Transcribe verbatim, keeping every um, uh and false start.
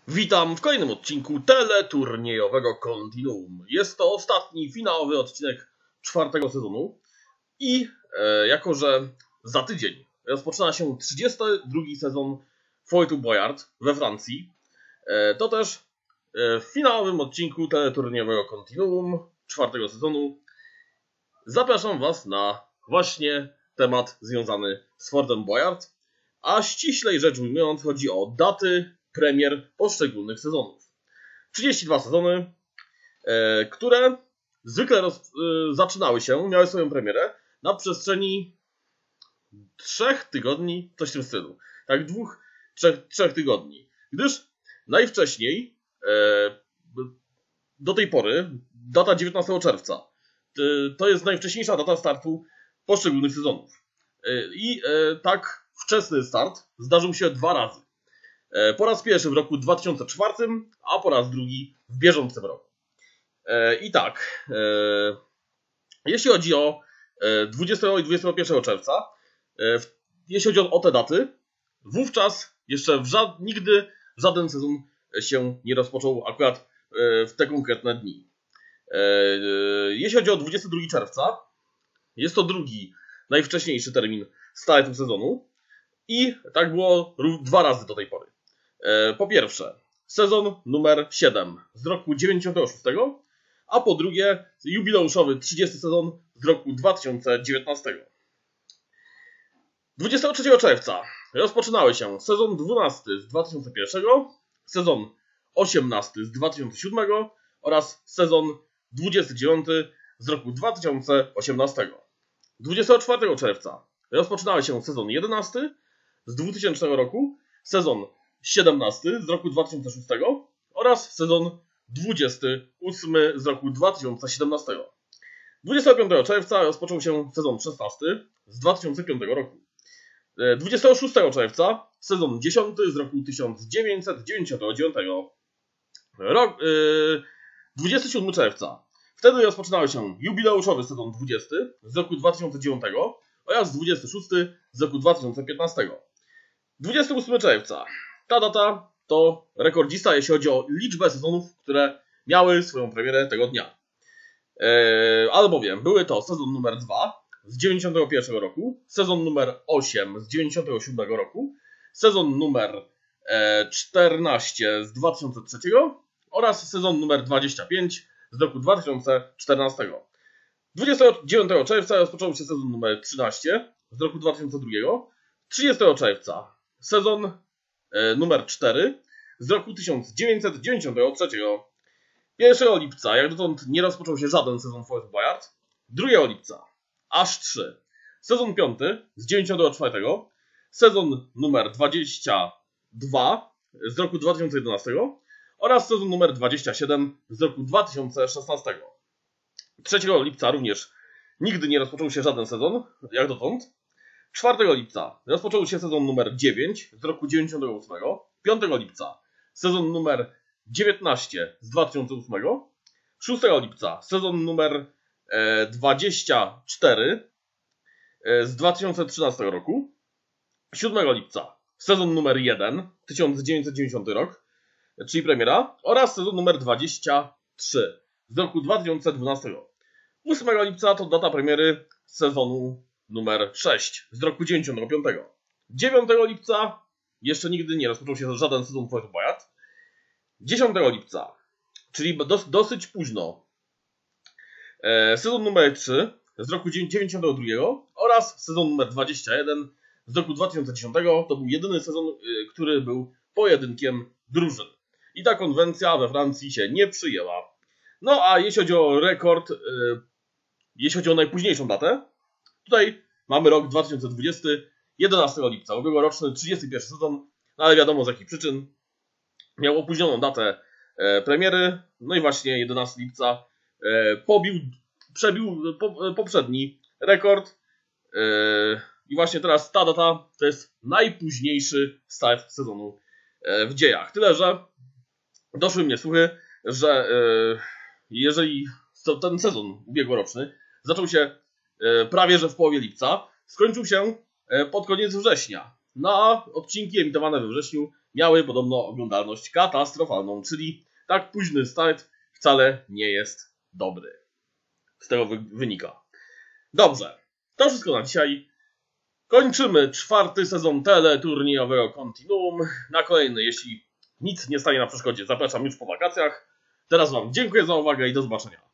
Witam w kolejnym odcinku teleturniejowego Continuum. Jest to ostatni, finałowy odcinek czwartego sezonu i e, jako, że za tydzień rozpoczyna się trzydziesty drugi sezon Fouettu Boyard we Francji, e, to też e, w finałowym odcinku teleturniejowego Continuum czwartego sezonu zapraszam Was na właśnie temat związany z Fortem Boyard, a ściślej rzecz ujmując chodzi o daty premier poszczególnych sezonów. trzydzieści dwa sezony, e, które zwykle roz, e, zaczynały się, miały swoją premierę na przestrzeni trzech tygodni, coś w tym stylu. Tak, dwóch, trzech, trzech tygodni. Gdyż najwcześniej, e, do tej pory, data dziewiętnastego czerwca, e, to jest najwcześniejsza data startu poszczególnych sezonów. E, I e, tak wczesny start zdarzył się dwa razy. Po raz pierwszy w roku dwa tysiące czwartym, a po raz drugi w bieżącym roku. I tak, jeśli chodzi o dwudziestego i dwudziestego pierwszego czerwca, jeśli chodzi o te daty, wówczas jeszcze w ża- nigdy żaden sezon się nie rozpoczął akurat w te konkretne dni. Jeśli chodzi o dwudziestego drugiego czerwca, jest to drugi, najwcześniejszy termin startu sezonu i tak było dwa razy do tej pory. Po pierwsze, sezon numer siedem z roku dziewięćdziesiątego szóstego, a po drugie jubileuszowy trzydziesty sezon z roku dwa tysiące dziewiętnastego. dwudziestego trzeciego czerwca rozpoczynały się sezon dwunasty z dwa tysiące pierwszego, sezon osiemnasty z dwa tysiące siódmego oraz sezon dwudziesty dziewiąty z roku dwa tysiące osiemnastego. dwudziestego czwartego czerwca rozpoczynały się sezon jedenasty z dwutysięcznego roku, sezon siedemnasty z roku dwa tysiące szóstego oraz sezon dwudziesty ósmy z roku dwa tysiące siedemnastego. dwudziestego piątego czerwca rozpoczął się sezon szesnasty z dwa tysiące piątego roku. dwudziestego szóstego czerwca sezon dziesiąty z roku tysiąc dziewięćset dziewięćdziesiątego dziewiątego. Rok, yy, dwudziestego siódmego czerwca. Wtedy rozpoczynały się jubileuszowy sezon dwudziesty z roku dwa tysiące dziewiątego oraz dwudziesty szósty z roku dwa tysiące piętnastego. dwudziestego ósmego czerwca. Ta data to rekordzista, jeśli chodzi o liczbę sezonów, które miały swoją premierę tego dnia. Eee, albowiem były to sezon numer dwa z dziewięćdziesiątego pierwszego roku, sezon numer osiem z dziewięćdziesiątego siódmego roku, sezon numer e, czternaście z dwa tysiące trzeciego oraz sezon numer dwadzieścia pięć z roku dwa tysiące czternastego. dwudziestego dziewiątego czerwca rozpoczął się sezon numer trzynaście z roku dwa tysiące drugiego, trzydziestego czerwca sezon numer cztery z roku tysiąc dziewięćset dziewięćdziesiątego trzeciego. pierwszego lipca, jak dotąd nie rozpoczął się żaden sezon Fouettu Boyard. drugiego lipca aż trzy. Sezon piąty z dziewięćdziesiątego czwartego. Sezon numer dwadzieścia dwa z roku dwa tysiące jedenastego oraz sezon numer dwadzieścia siedem z roku dwa tysiące szesnastego. trzeciego lipca również nigdy nie rozpoczął się żaden sezon, jak dotąd. czwartego lipca rozpoczął się sezon numer dziewięć z roku dziewięćdziesiątego ósmego, piątego lipca sezon numer dziewiętnaście z dwa tysiące ósmego, szóstego lipca sezon numer dwadzieścia cztery z dwa tysiące trzynastego roku, siódmego lipca sezon numer jeden, tysiąc dziewięćset dziewięćdziesiąty rok, czyli premiera, oraz sezon numer dwadzieścia trzy z roku dwa tysiące dwunastego. ósmego lipca to data premiery sezonu numer sześć z roku dziewięćdziesiątego piątego. dziewiątego lipca jeszcze nigdy nie rozpoczął się żaden sezon Fouettu Boyard. dziesiątego lipca, czyli dos, dosyć późno, e, sezon numer trzy z roku dziewięćdziesiątego drugiego oraz sezon numer dwadzieścia jeden z roku dwa tysiące dziesiątego. To był jedyny sezon, y, który był pojedynkiem drużyn. I ta konwencja we Francji się nie przyjęła. No a jeśli chodzi o rekord, y, jeśli chodzi o najpóźniejszą datę, tutaj mamy rok dwa tysiące dwudziesty, jedenastego lipca, ubiegłoroczny trzydziesty pierwszy sezon, no ale wiadomo z jakich przyczyn. Miał opóźnioną datę e, premiery, no i właśnie jedenastego lipca e, pobił, przebił po, poprzedni rekord. E, I właśnie teraz ta data to jest najpóźniejszy start sezonu e, w dziejach. Tyle, że doszły mnie słuchy, że e, jeżeli ten sezon ubiegłoroczny zaczął się prawie że w połowie lipca, skończył się pod koniec września. No a odcinki emitowane we wrześniu miały podobno oglądalność katastrofalną, czyli tak późny start wcale nie jest dobry. Z tego wy- wynika. Dobrze, to wszystko na dzisiaj. Kończymy czwarty sezon teleturniejowego Continuum. Na kolejny, jeśli nic nie stanie na przeszkodzie, zapraszam już po wakacjach. Teraz Wam dziękuję za uwagę i do zobaczenia.